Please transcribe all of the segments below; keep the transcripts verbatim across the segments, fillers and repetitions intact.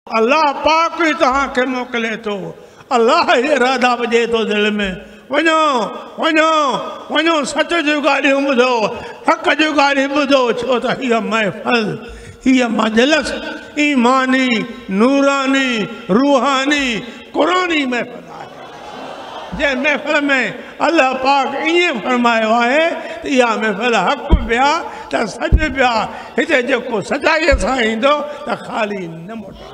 अल्लाह पाक ही तहां के मोकले तो। अल्लाह ही इरादा बजे तो दिल में। वनो वनो वनो सच जो गालियूं ॿुधो, हक़ जो गालियूं ॿुधो, छो त हीअ महफ़िल, हीअ मजलिस ईमानी, नूरानी, रूहानी, कुरानी महफ़िल आहे। जंहिं महफ़िल में अल्लाह पाक ईअं फरमायो आहे त इहा महफ़िल हक़ पिया त सच पिया। हिते जेको सचाईअ सां ईंदो त ख़ाली न मोटंदो।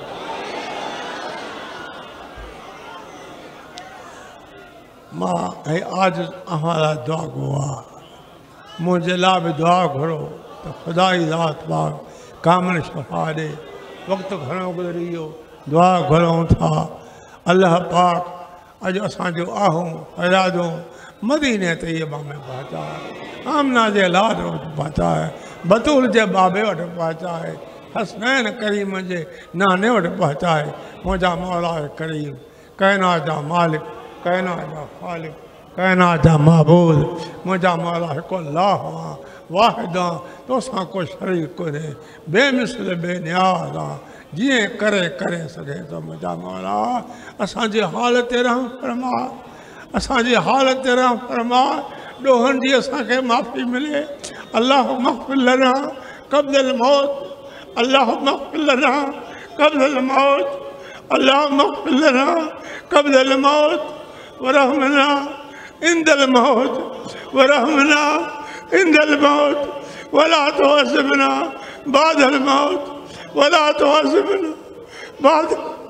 मां ऐं आज हमारा दुआ गुआ मुझे लाभ दुआ करो तो खुदा ही ज़ात पाक कामन शफा दे। वक्त घणो गुज़री वियो, दुआ घुरूं था अल्लाह पाक अॼु असांजो आहूं इरादो मदीने तैयबा में पहुचाए, आमना जे लाड वटि पहुचाए, बतूल जे बाबे वटि पहुचाए, हसनैन करीम जे नाने वटि पहुचाए। मुंहिंजा मौला करीम, काइनात जा मालिक, काइनात जा ख़ालिक, काइनात जा महबूद, मुंहिंजा मौला हिकु अल्लाह आहे, वाहिद आहे, तोसां को शरीक कोन्हे, बेमिसल बेनियाज़ आहे, जिएं करे करे सघे थो। मुंहिंजा मौला असांजे हाल ते रहम फरमा, असांजी हालत ते रहम फरमा, ॾोहनि जी असांखे माफ़ी मिले। अल्लाह मग़फ़िर लना क़ब्ल मौत, अल्लाह मग़फ़िर लना क़ब्ल मौत, अल्लाह मग़फ़िर लना क़ब्ल मौत, वरहमना इंदल मौत, वरहमना इंदल मौत, वला तुअज़्ज़िबना बादल मौत, वला तुअज़्ज़िबना बाद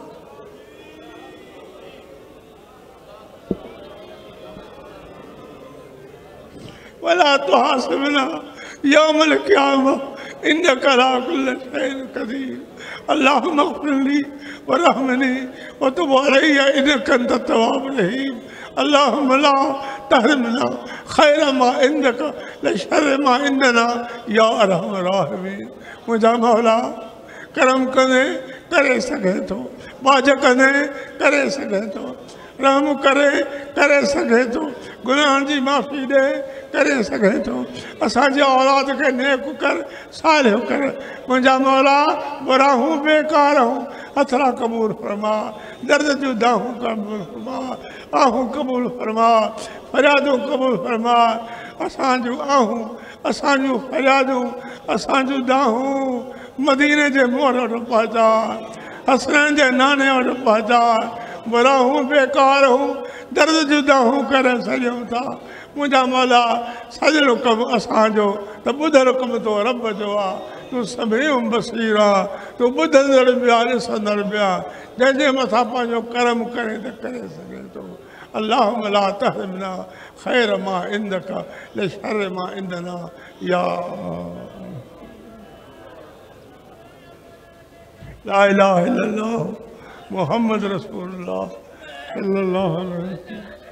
वला तुहासिबना यौमल क़ियामा इन्नका अला कुल्लि शैइन क़दीर। अल्लाहुम्मा इग़फ़िर ली वरहमनी वतुब अलैया इन्नका अंतत तव्वाबुर रहीम। अल्लाहुम्मा ला तहरिमना खैर मा इंदका लिशर्रि मा इंदना या अरहमर राहिमीन। मुंहिंजा मौला करम कंदे करे सघे थो, बाज कंदे करे सघे थो, रहम करे करे सघे थो, गुनाहनि जी माफ़ी ॾे करे सघे थो। असांजे औलाद खे नेक कर, सालिह कर। मुंहिंजा मौला बुराहूं बेकार हूं हथरा क़बूल फरमा, दर्द जूं दाहूं क़बूल फरमा, आहूं क़बूल फरमा, फरियादूं क़बूल फरमा। असांजूं आहूं, असांजूं फरियादूं, असांजूं दाहूं मदीने जे मोहर वटि पहुचा, हसनैन जे नाने वटि पहुचा। बुराहूं बेकार हूं, दर्द जूं दाहूं करे सघूं था। मुंहिंजा मौला सॼो कमु असांजो त ॿुधल कमु तो रब जो आहे। तूं समीउ बसीर आहे, तूं ॿुधंदड़ बि आहे, ॾिसंदड़ बि आहे। जंहिंजे मथां पंहिंजो करम करे त करे सघे थो। अल्लाहुम्मा ला तहरिमना खैर मा इंदका लिशर्रि मा इंदना या ला इलाहा इल्लल्लाह मुहम्मद रसूलुल्लाह सल्लल्लाहु अलैहि वसल्लम।